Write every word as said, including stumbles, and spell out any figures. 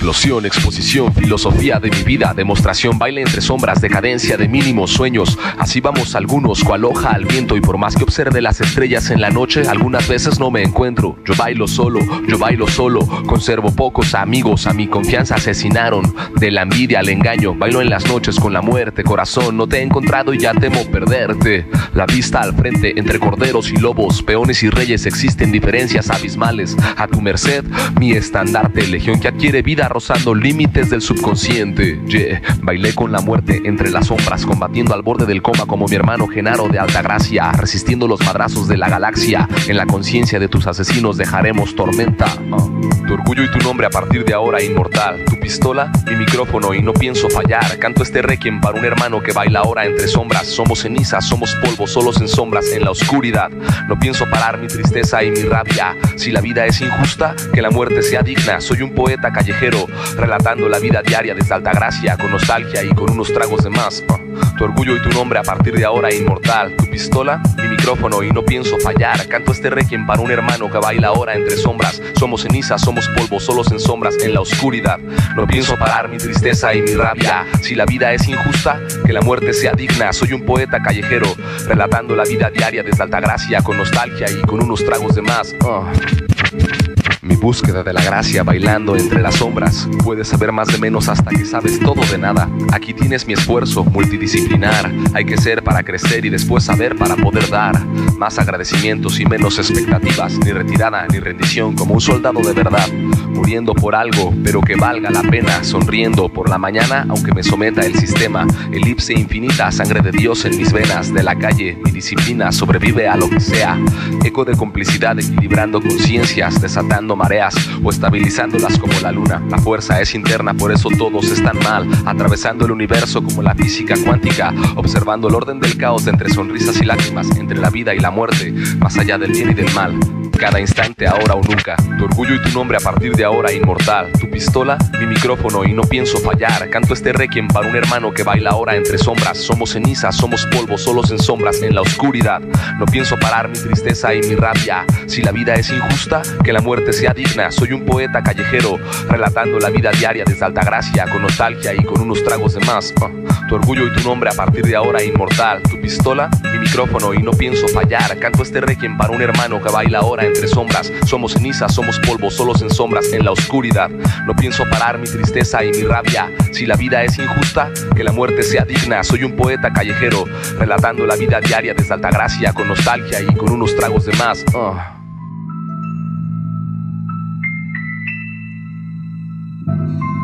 Explosión, exposición, filosofía de mi vida, demostración, baile entre sombras, decadencia de mínimos sueños. Así vamos algunos, cual hoja al viento, y por más que observe las estrellas en la noche, algunas veces no me encuentro. Yo bailo solo, yo bailo solo, conservo pocos amigos, a mi confianza asesinaron. De la envidia al engaño, bailo en las noches con la muerte. Corazón, no te he encontrado y ya temo perderte. La vista al frente, entre corderos y lobos, peones y reyes, existen diferencias abismales. A tu merced, mi estandarte, legión que adquiere vida rozando límites del subconsciente. Yeah. Bailé con la muerte entre las sombras, combatiendo al borde del coma como mi hermano Genaro de Altagracia, resistiendo los madrazos de la galaxia. En la conciencia de tus asesinos dejaremos tormenta. uh. Tu orgullo y tu nombre a partir de ahora inmortal. Tu pistola, mi micrófono y no pienso fallar. Canto este requiem para un hermano que baila ahora entre sombras. Somos cenizas, somos polvo, solos en sombras, en la oscuridad. No pienso parar mi tristeza y mi rabia. Si la vida es injusta, que la muerte sea digna. Soy un poeta callejero, relatando la vida diaria desde Altagracia, con nostalgia y con unos tragos de más. uh. Tu orgullo y tu nombre a partir de ahora inmortal. Tu pistola, mi micrófono y no pienso fallar. Canto este requiem para un hermano que baila ahora entre sombras. Somos cenizas, somos polvo, solos en sombras, en la oscuridad. No pienso parar mi tristeza y mi rabia. Si la vida es injusta, que la muerte sea digna. Soy un poeta callejero, relatando la vida diaria desde Altagracia, con nostalgia y con unos tragos de más. uh. Mi búsqueda de la gracia bailando entre las sombras. Puedes saber más de menos hasta que sabes todo de nada. Aquí tienes mi esfuerzo multidisciplinar. Hay que ser para crecer y después saber para poder dar. Más agradecimientos y menos expectativas. Ni retirada ni rendición, como un soldado de verdad. Muriendo por algo, pero que valga la pena. Sonriendo por la mañana, aunque me someta el sistema. Elipse infinita, sangre de Dios en mis venas. De la calle, mi disciplina sobrevive a lo que sea. Eco de complicidad equilibrando conciencias, desatando mareas o estabilizándolas como la luna. La fuerza es interna, por eso todos están mal. Atravesando el universo como la física cuántica. Observando el orden del caos entre sonrisas y lágrimas. Entre la vida y la muerte, más allá del bien y del mal. Cada instante, ahora o nunca. Tu orgullo y tu nombre a partir de ahora inmortal. Tu pistola, mi micrófono y no pienso fallar. Canto este requiem para un hermano que baila ahora entre sombras. Somos cenizas, somos polvo, solos en sombras, en la oscuridad. No pienso parar mi tristeza y mi rabia. Si la vida es injusta, que la muerte sea digna. Soy un poeta callejero, relatando la vida diaria desde Altagracia, con nostalgia y con unos tragos de más. uh. Tu orgullo y tu nombre a partir de ahora inmortal. Tu pistola, mi micrófono y no pienso fallar. Canto este requiem para un hermano que baila ahora entre sombras. Somos cenizas, somos polvo, solos en sombras, en la oscuridad. No pienso parar mi tristeza y mi rabia. Si la vida es injusta, que la muerte sea digna. Soy un poeta callejero, relatando la vida diaria desde Altagracia, con nostalgia y con unos tragos de más. uh.